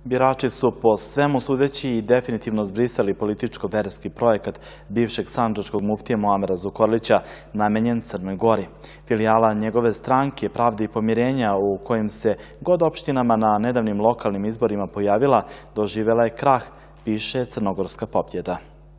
Birači su po svemu sudeći i definitivno zbrisali političko-verski projekat bivšeg sandžačkog muftije Muamera Zukorlića namenjen Crnoj Gori. Filijala njegove stranke Pravde i pomirenja, u kojim se god opštinama na nedavnim lokalnim izborima pojavila, doživjela je krah, piše Crnogorska pobjeda.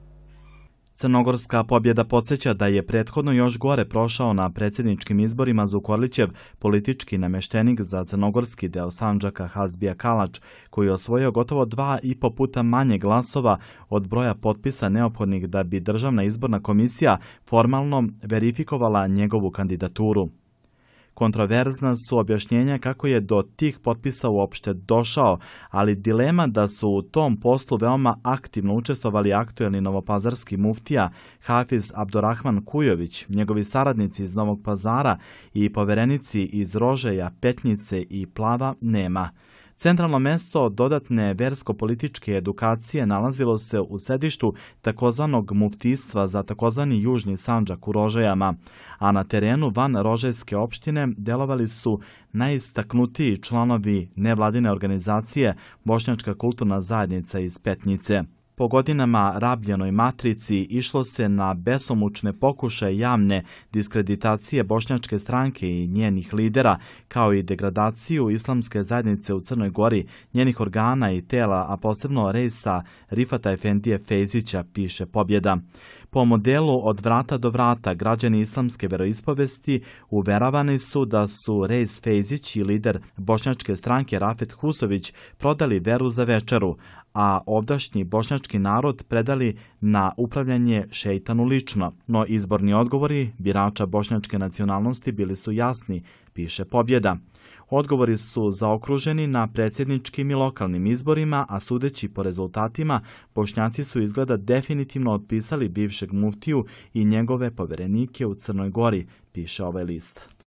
Crnogorska pobjeda podsjeća da je prethodno još gore prošao na predsjedničkim izborima Zukorlićev politički namještenik za crnogorski deo Sandžaka Hazbija Kalač, koji je osvojio gotovo 2,5 puta manje glasova od broja potpisa neophodnih da bi Državna izborna komisija formalno verifikovala njegovu kandidaturu. Kontroverzna su objašnjenja kako je do tih potpisa uopšte došao, ali dilema da su u tom poslu veoma aktivno učestvovali aktuelni novopazarski muftija Hafiz Abdurrahman Kujović, njegovi saradnici iz Novog Pazara i poverenici iz Rožaja, Petnice i Plava nema. Centralno mesto dodatne versko-političke edukacije nalazilo se u sedištu takozvanog muftijstva za takozvani Južni Sandžak u Rožajama, a na terenu van Rožajske opštine delovali su najistaknutiji članovi nevladine organizacije Bošnjačka kulturna zajednica iz Petnice. Po godinama rabljenoj matrici išlo se na besomučne pokušaje javne diskreditacije Bošnjačke stranke i njenih lidera, kao i degradaciju islamske zajednice u Crnoj Gori, njenih organa i tela, a posebno rejsa Rifata Efendije Fejzića, piše Pobjeda. Po modelu od vrata do vrata, građani islamske veroispovesti uveravani su da su Rejs Fejzić i lider Bošnjačke stranke Rafet Husović prodali veru za večeru, a ovdašnji bošnjački narod predali na upravljanje šeitanu lično. No izborni odgovori birača bošnjačke nacionalnosti bili su jasni, piše Pobjeda. Odgovori su zaokruženi na predsjedničkim i lokalnim izborima, a sudeći po rezultatima, Bošnjaci su izgleda definitivno otpisali bivšeg muftiju i njegove poverenike u Crnoj Gori, piše ovaj list.